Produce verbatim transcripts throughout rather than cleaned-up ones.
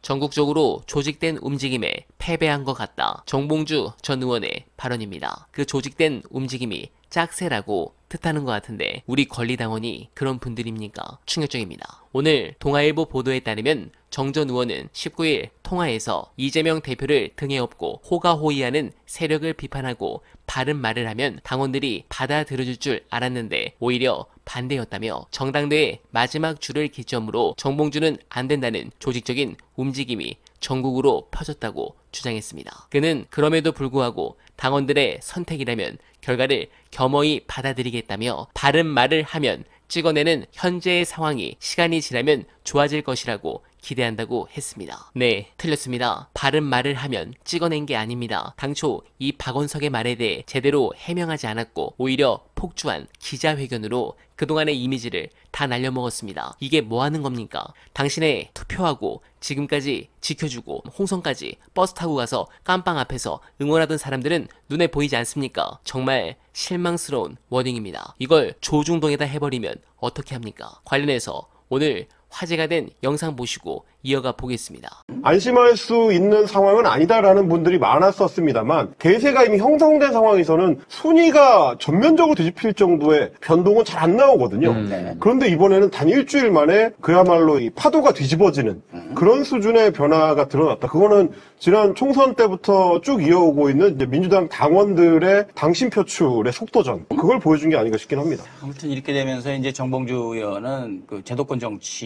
전국적으로 조직된 움직임에 패배한 것 같다. 정봉주 전 의원의 발언입니다. 그 조직된 움직임이 짝새라고 뜻하는 것 같은데 우리 권리당원이 그런 분들입니까? 충격적입니다. 오늘 동아일보 보도에 따르면 정 전 의원은 십구 일 통화에서 이재명 대표를 등에 업고 호가호위하는 세력을 비판하고 바른 말을 하면 당원들이 받아들여줄 줄 알았는데 오히려 반대였다며 정당대회 마지막 줄을 기점으로 정봉주는 안 된다는 조직적인 움직임이 전국으로 퍼졌다고 주장했습니다. 그는 그럼에도 불구하고 당원들의 선택이라면 결과를 겸허히 받아들이겠다며 바른 말을 하면 찍어내는 현재의 상황이 시간이 지나면 좋아질 것이라고 기대한다고 했습니다. 네, 틀렸습니다. 바른 말을 하면 찍어낸 게 아닙니다. 당초 이 박원석의 말에 대해 제대로 해명하지 않았고 오히려 폭주한 기자회견으로 그동안의 이미지를 다 날려먹었습니다. 이게 뭐 하는 겁니까? 당신의 투표하고 지금까지 지켜주고 홍성까지 버스 타고 가서 깜빵 앞에서 응원하던 사람들은 눈에 보이지 않습니까? 정말 실망스러운 워딩입니다. 이걸 조중동에다 해버리면 어떻게 합니까? 관련해서 오늘 화제가 된 영상 보시고 이어가 보겠습니다. 안심할 수 있는 상황은 아니다라는 분들이 많았었습니다만 대세가 이미 형성된 상황에서는 순위가 전면적으로 뒤집힐 정도의 변동은 잘 안 나오거든요. 음, 네. 그런데 이번에는 단 일주일 만에 그야말로 이 파도가 뒤집어지는 음. 그런 수준의 변화가 드러났다. 그거는 지난 총선 때부터 쭉 이어오고 있는 이제 민주당 당원들의 당심 표출의 속도전, 그걸 보여준 게 아닌가 싶긴 합니다. 아무튼 이렇게 되면서 이제 정봉주 의원은 그 제도권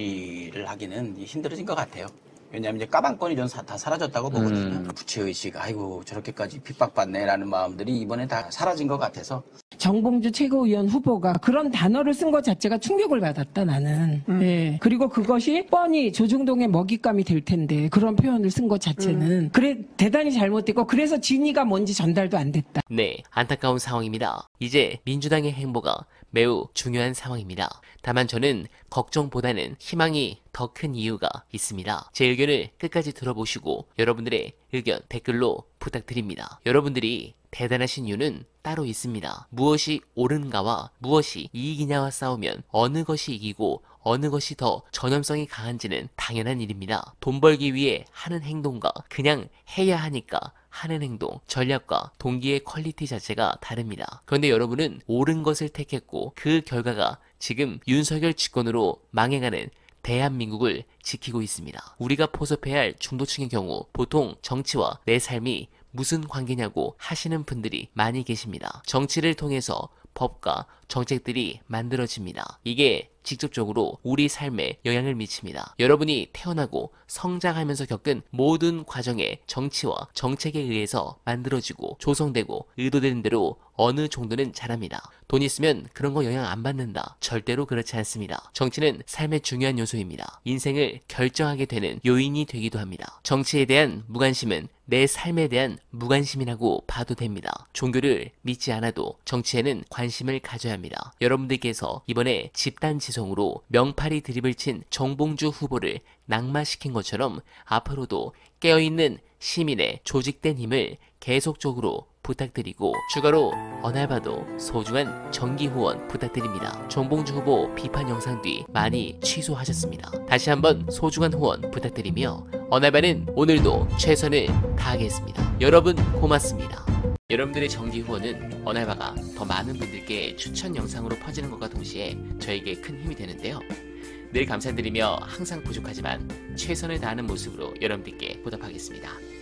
정치를 하기는 힘들어진 것 같아요. 왜냐하면 이제 까방권이 전 다 사라졌다고 보거든요. 음. 부채의식, 아이고 저렇게까지 핍박받네라는 마음들이 이번에 다 사라진 것 같아서. 정봉주 최고위원 후보가 그런 단어를 쓴 것 자체가 충격을 받았다, 나는. 음. 예. 그리고 그것이 뻔히 조중동의 먹잇감이 될 텐데 그런 표현을 쓴 것 자체는 음. 그래 대단히 잘못됐고 그래서 진위가 뭔지 전달도 안 됐다. 네, 안타까운 상황입니다. 이제 민주당의 행보가 매우 중요한 상황입니다. 다만 저는 걱정보다는 희망이 더 큰 이유가 있습니다. 제 의견을 끝까지 들어보시고 여러분들의 의견 댓글로 부탁드립니다. 여러분들이 대단하신 이유는 따로 있습니다. 무엇이 옳은가와 무엇이 이익이냐와 싸우면 어느 것이 이기고 어느 것이 더 전염성이 강한지는 당연한 일입니다. 돈 벌기 위해 하는 행동과 그냥 해야 하니까 하는 행동, 전략과 동기의 퀄리티 자체가 다릅니다. 그런데 여러분은 옳은 것을 택했고 그 결과가 지금 윤석열 집권으로 망해가는 대한민국을 지키고 있습니다. 우리가 포섭해야 할 중도층의 경우 보통 정치와 내 삶이 무슨 관계냐고 하시는 분들이 많이 계십니다. 정치를 통해서 법과 정책들이 만들어집니다. 이게 직접적으로 우리 삶에 영향을 미칩니다. 여러분이 태어나고 성장하면서 겪은 모든 과정에 정치와 정책에 의해서 만들어지고 조성되고 의도되는 대로 어느 정도는 자랍니다. 돈 있으면 그런 거 영향 안 받는다. 절대로 그렇지 않습니다. 정치는 삶의 중요한 요소입니다. 인생을 결정하게 되는 요인이 되기도 합니다. 정치에 대한 무관심은 내 삶에 대한 무관심이라고 봐도 됩니다. 종교를 믿지 않아도 정치에는 관심을 가져야 합니다. 여러분들께서 이번에 집단지성으로 명팔이 드립을 친 정봉주 후보를 낙마시킨 것처럼 앞으로도 깨어있는 시민의 조직된 힘을 계속적으로 부탁드리고 추가로 어날바도 소중한 정기 후원 부탁드립니다. 정봉주 후보 비판 영상 뒤 많이 취소하셨습니다. 다시 한번 소중한 후원 부탁드리며 어날바는 오늘도 최선을 다하겠습니다. 여러분 고맙습니다. 여러분들의 정기 후원은 어날바가 더 많은 분들께 추천 영상으로 퍼지는 것과 동시에 저에게 큰 힘이 되는데요. 늘 감사드리며 항상 부족하지만 최선을 다하는 모습으로 여러분들께 보답하겠습니다.